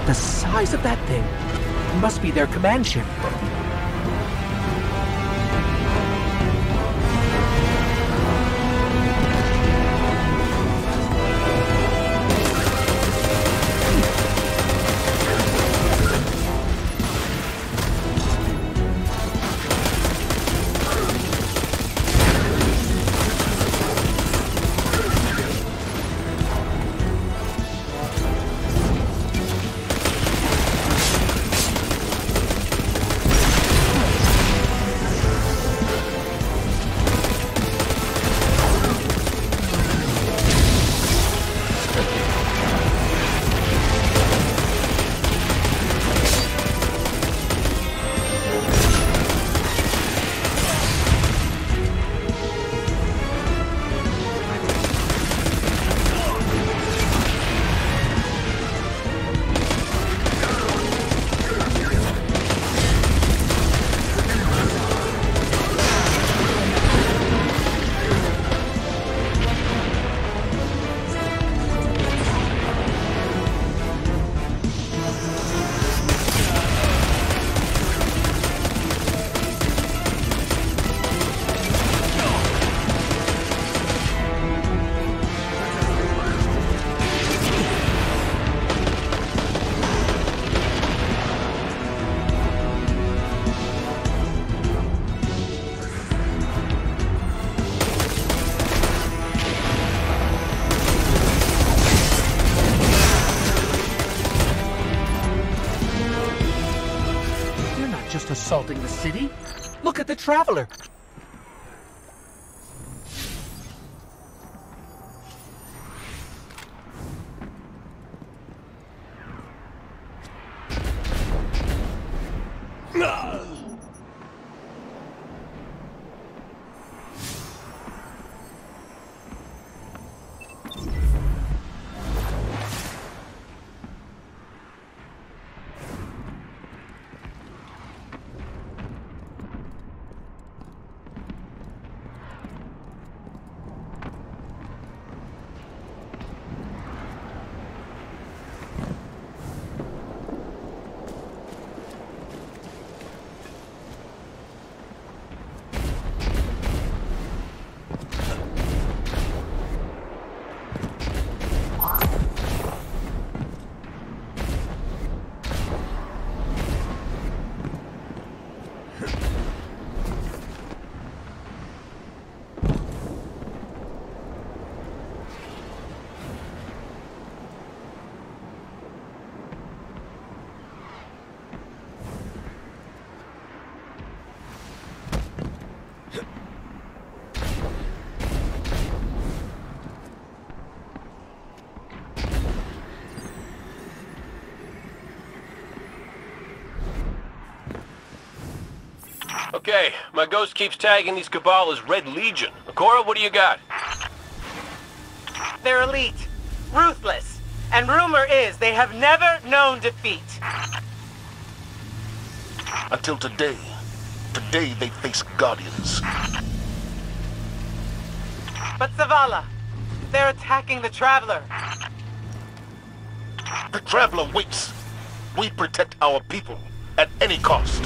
The size of that thing. Must be their command ship. Assaulting the city? Look at the Traveler! Okay, my ghost keeps tagging these Cabal as Red Legion. Ikora, what do you got? They're elite, ruthless, and rumor is they have never known defeat. Until today. Today they face Guardians. But Zavala, they're attacking the Traveler. The Traveler waits. We protect our people at any cost.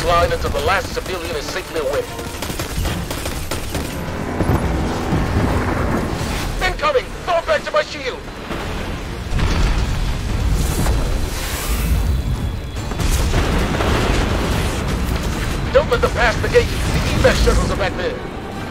this line until the last civilian is safely away. Incoming! Fall back to my shield! Don't let them pass the gate. The EMS shuttles are back there.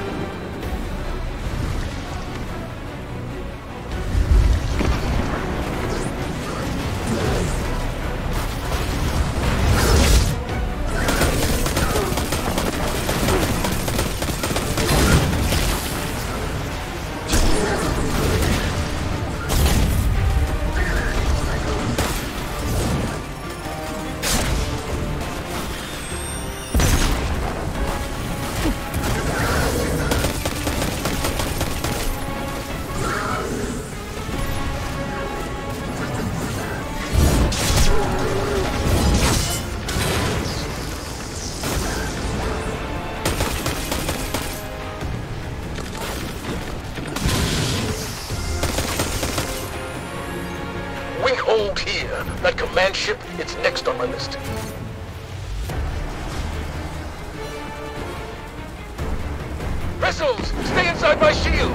Hold here. That command ship, it's next on my list. Vessels, stay inside my shield!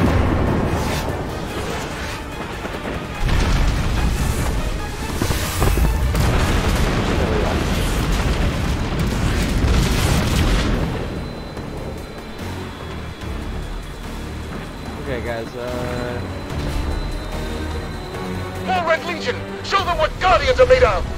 Okay, guys, More Red Legion! Show them what Guardians are made of!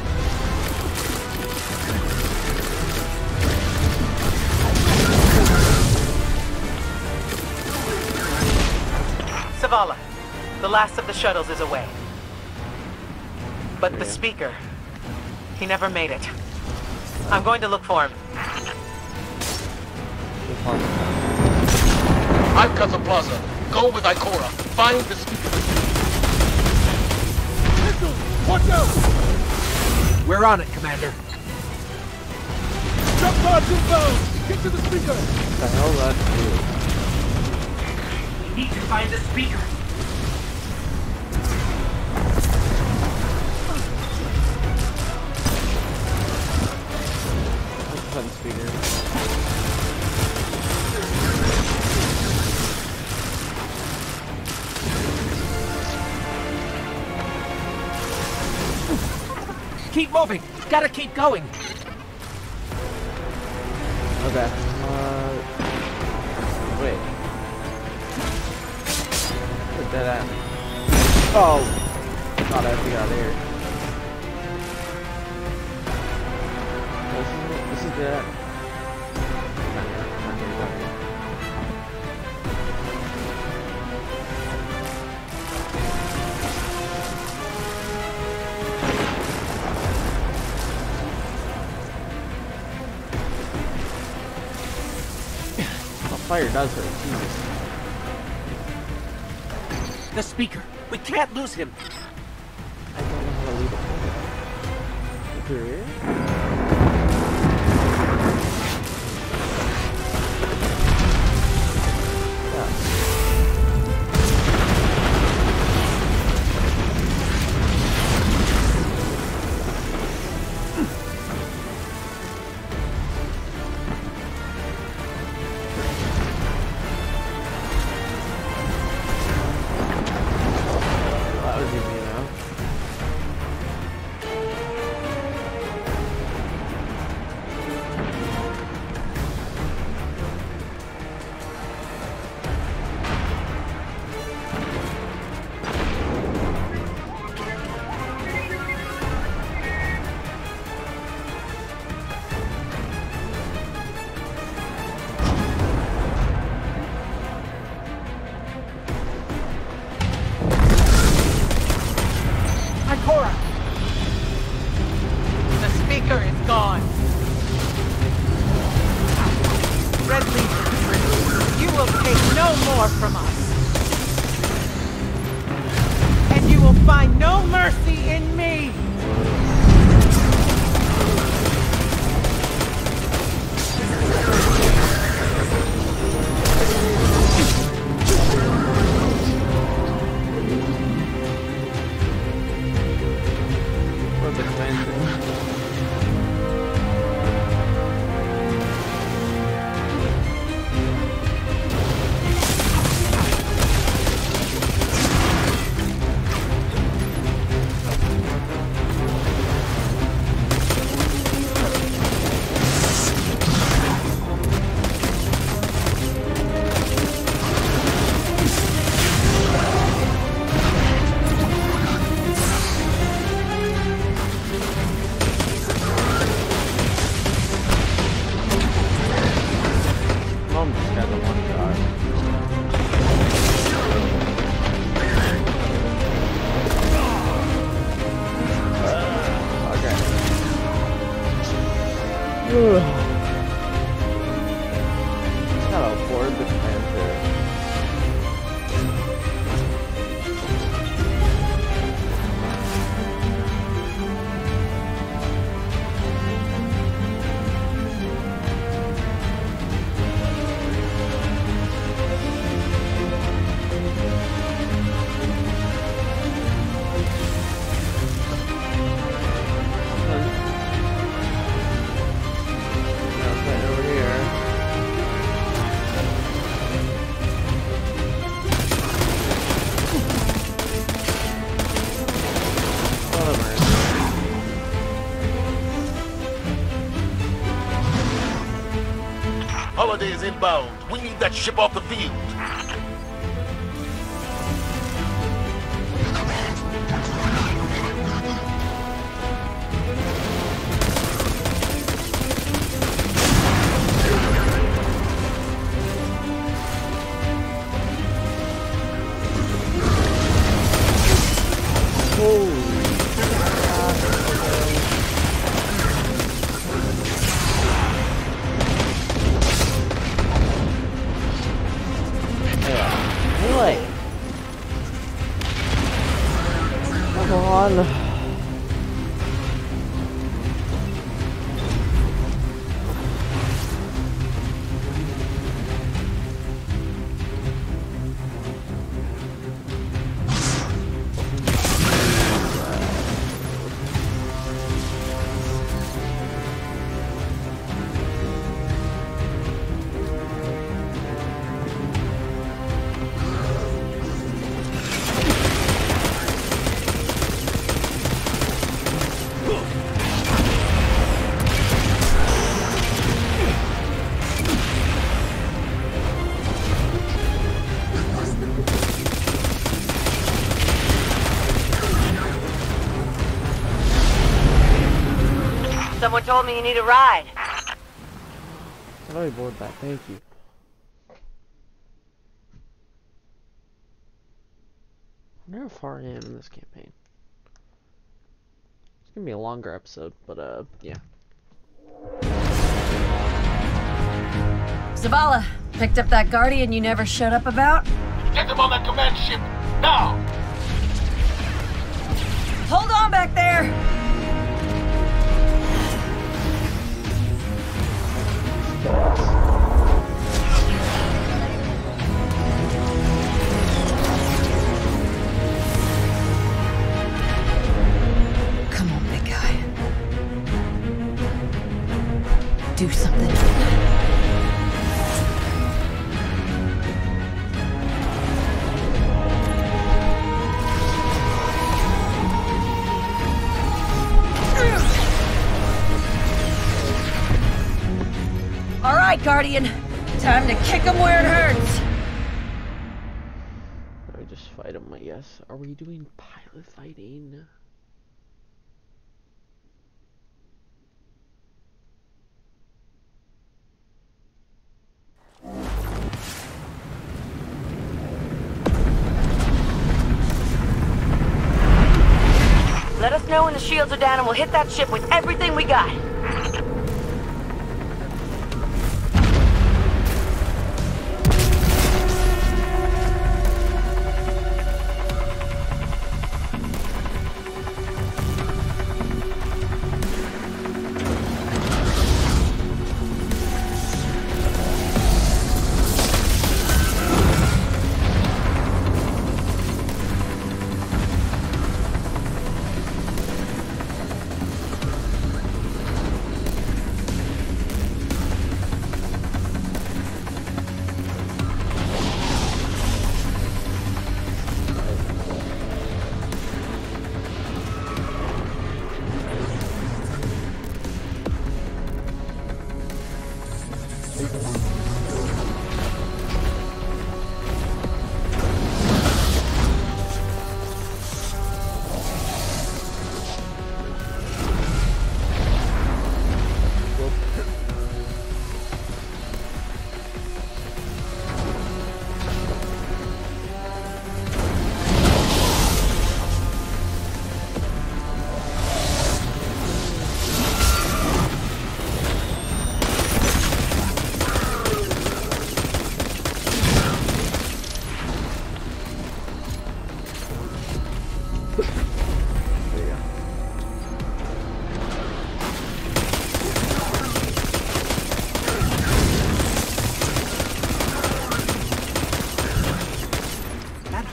Zavala, the last of the shuttles is away. But the speaker, he never made it. I'm going to look for him. I've cut the plaza. Go with Ikora. Find the speaker. Watch out! We're on it, Commander. Jump pods inbound! Get to the speaker! what the hell that We need to find the speaker. button speaker? Keep moving! Gotta keep going! Okay. Wait. Where's that at? Oh! Thought I had to get out of here. This is good. Fire does hurt, Jesus. The speaker! We can't lose him! I don't know how to leave it. Here? The speaker is gone. Red Legion, you will take no more from us. And you will find no mercy in me. Gotta afford the commander. Holiday is inbound. We need that ship off the field. Someone told me you need a ride. I already bored that, thank you. I wonder how far I am in this campaign. It's gonna be a longer episode, but yeah. Zavala, picked up that Guardian you never showed up about? Get them on that command ship, now! Hold on back there! Come on, big guy. Do something. All right, Guardian. Time to kick him where it hurts. I just fight him, I guess. Are we doing pilot fighting? Let us know when the shields are down and we'll hit that ship with everything we got.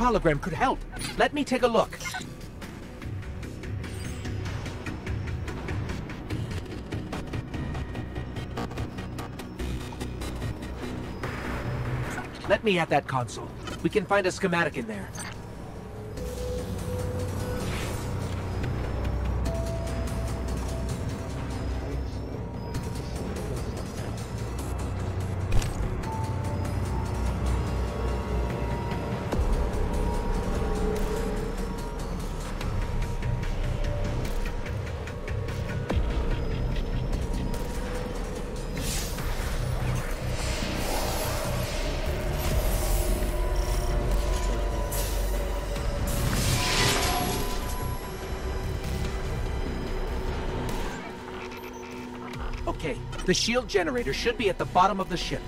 hologram could help. Let me take a look. Let me at that console. We can find a schematic in there. Okay, the shield generator should be at the bottom of the ship.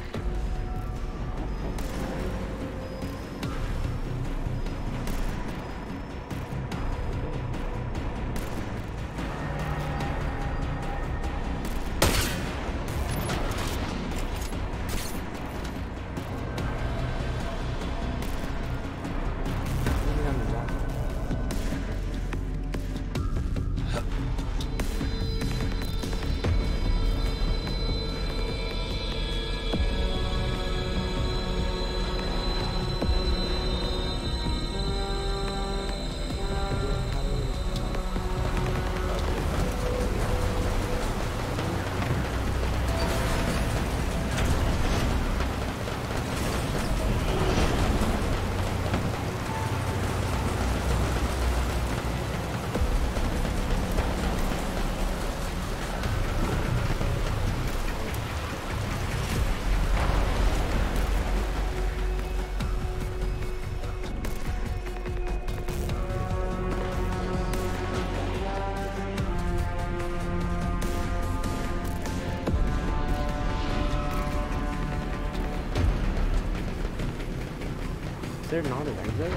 Is there not an exit?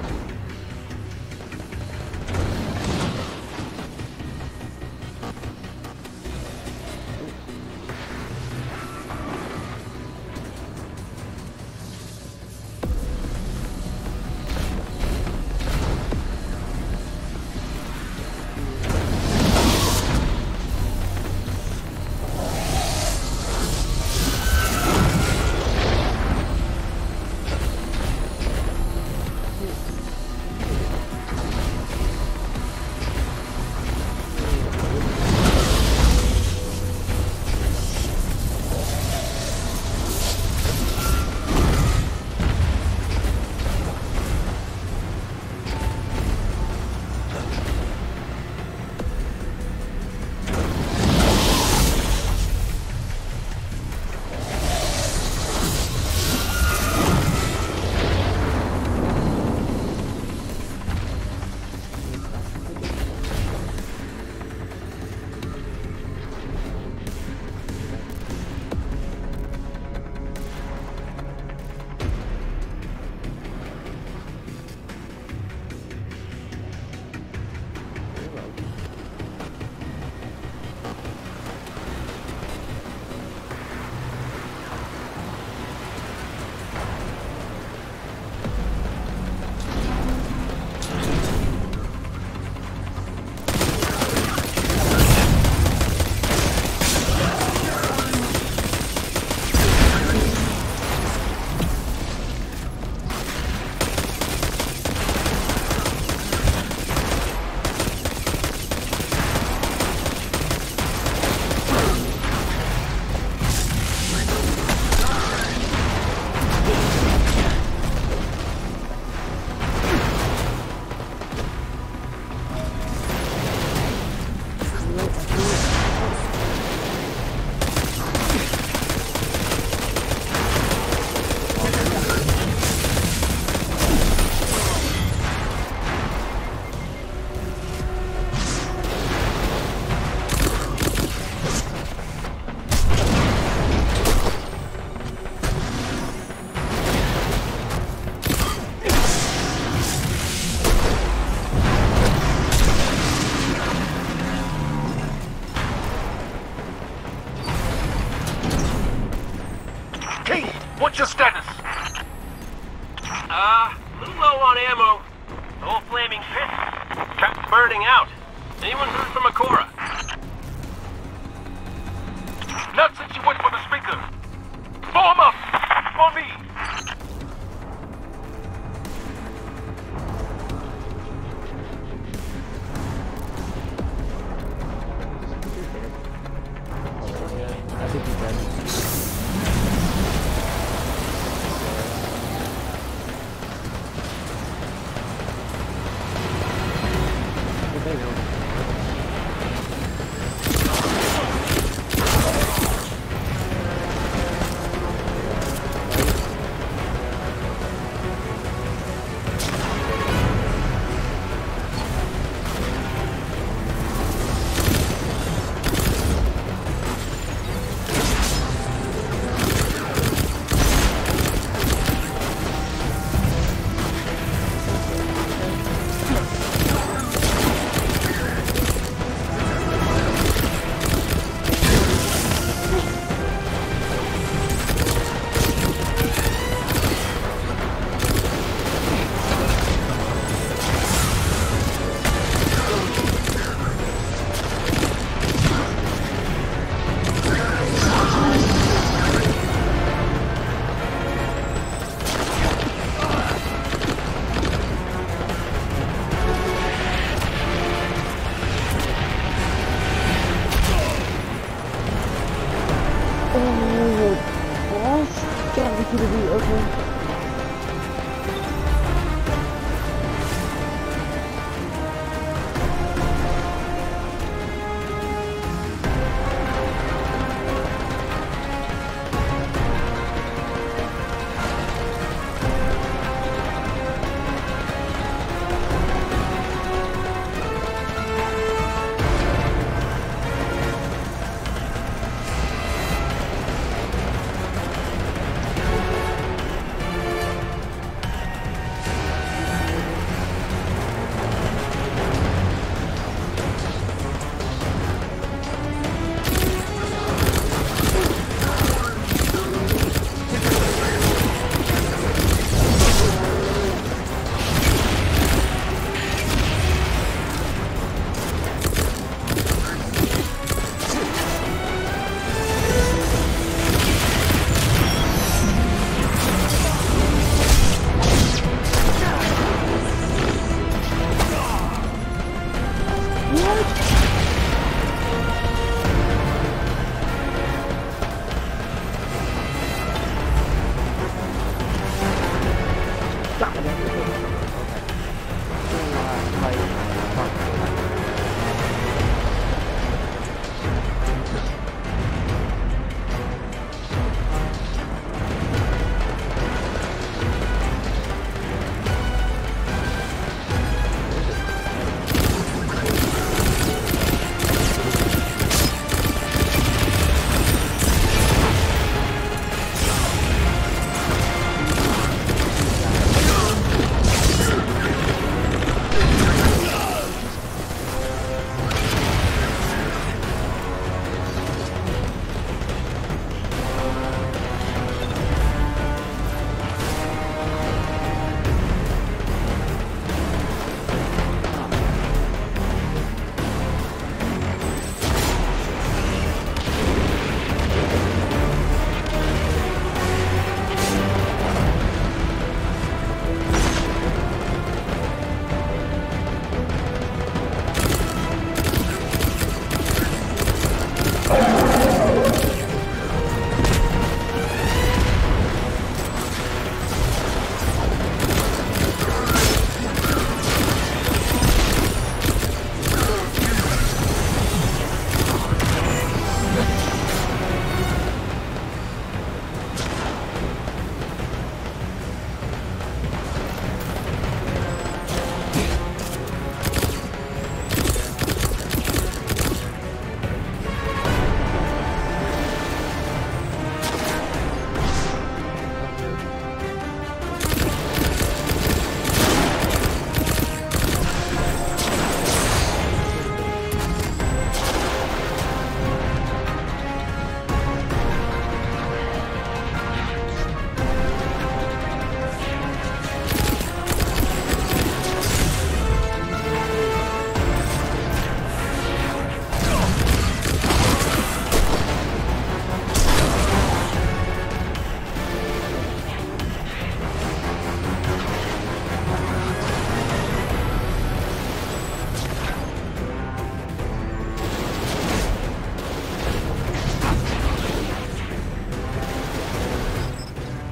What's your status? A little low on ammo. The whole flaming pit. Trap's burning out. Anyone heard from Akora? Not since you went for the speaker. Form up! On me! I think he's dead.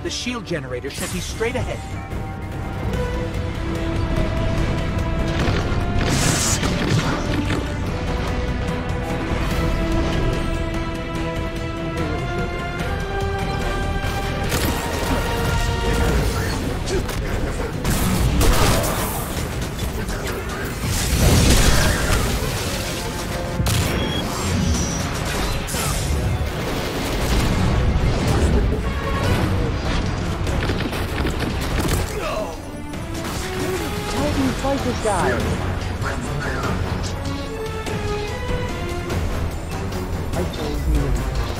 The shield generator should be straight ahead. This guy. I told you.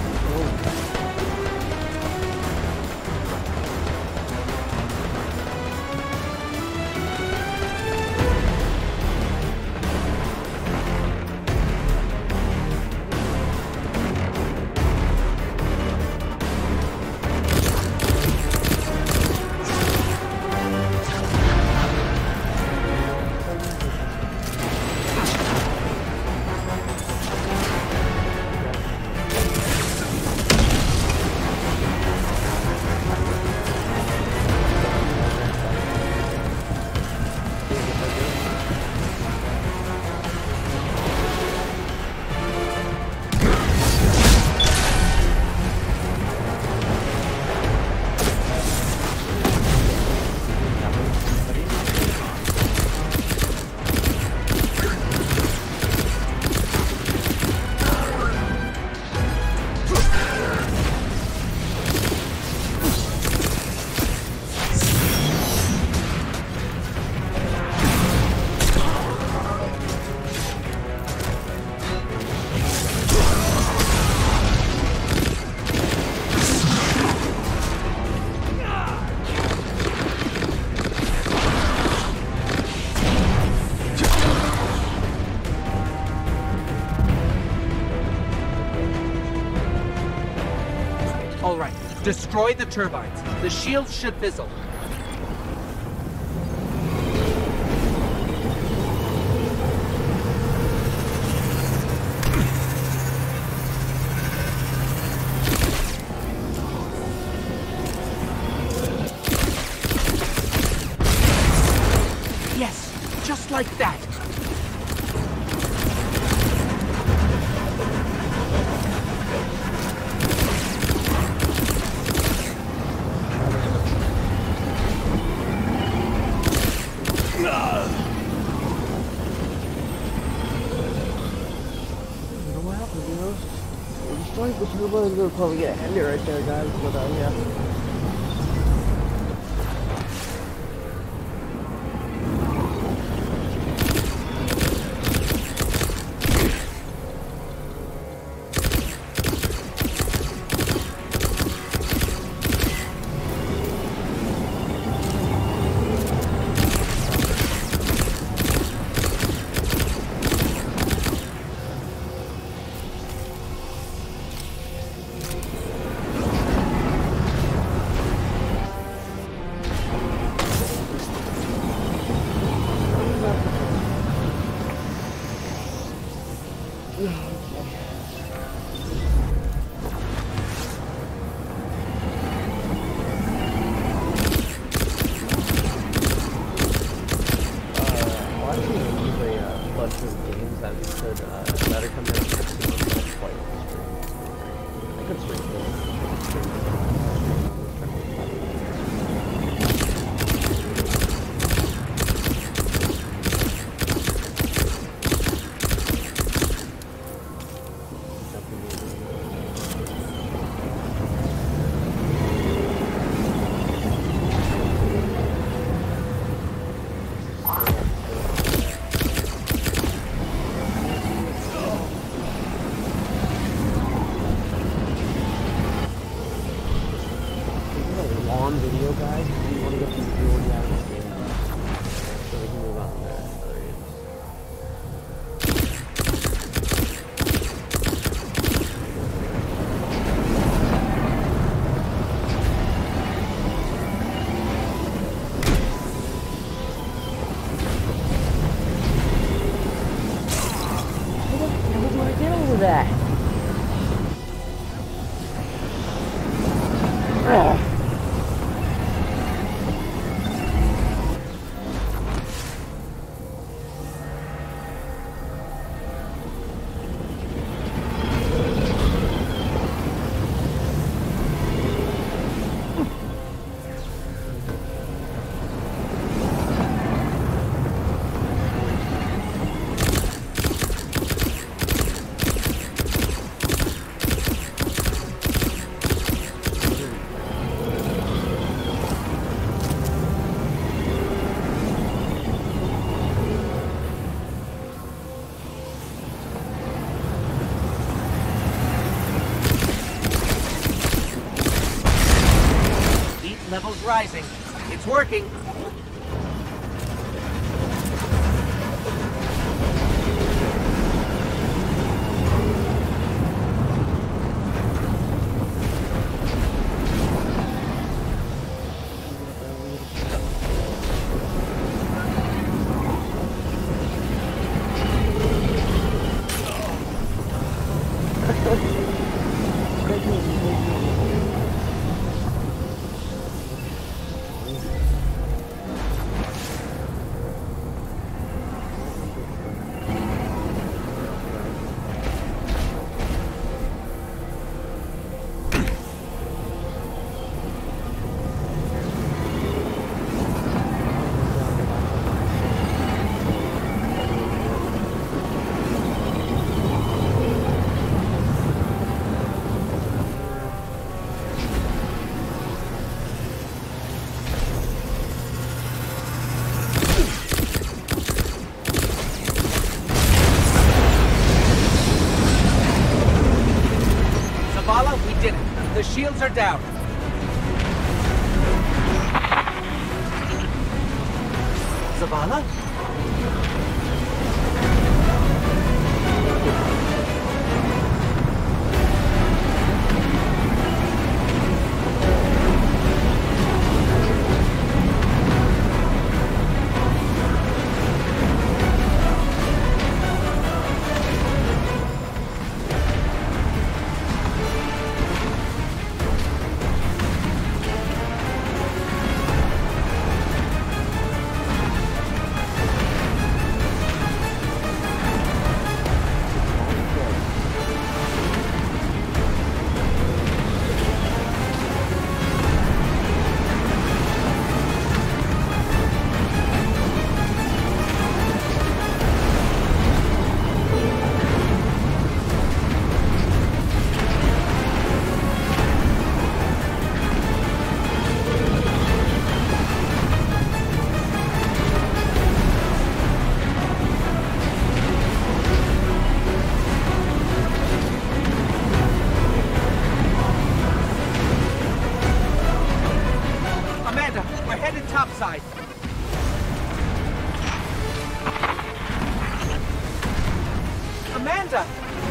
All right, destroy the turbines. The shields should fizzle. Yes, just like that. The turbo is gonna probably get handy right there, guys, but yeah. rising. It's working. We did it. The shields are down. Zavala? We're headed topside. Amanda!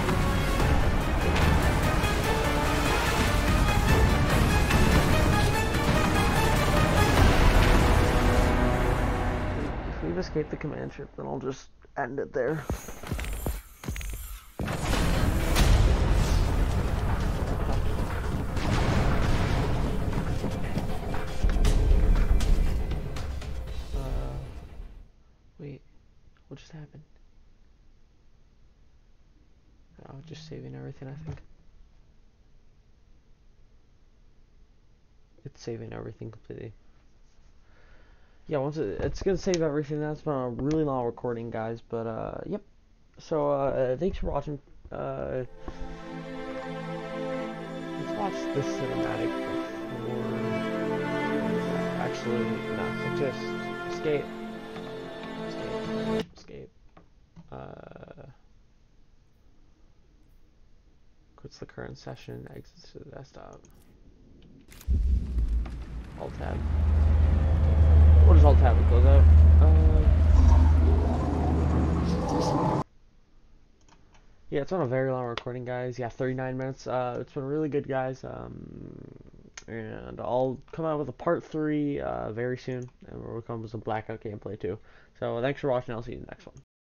If we've escaped the command ship, then I'll just end it there. Wait, what just happened? Oh, just saving everything, I think. It's saving everything completely. Yeah, once it's gonna save everything. That's been a really long recording, guys, but yep. So thanks for watching. Let's watch this cinematic before. Actually, no, just escape. Escape. Quits the current session, exits to the desktop. Alt tab. What does alt tab to close out? Yeah, it's on a very long recording, guys. Yeah, 39 minutes. It's been really good, guys. And I'll come out with a part 3 very soon, and we'll come with some Blackout gameplay too. So thanks for watching. I'll see you in the next one.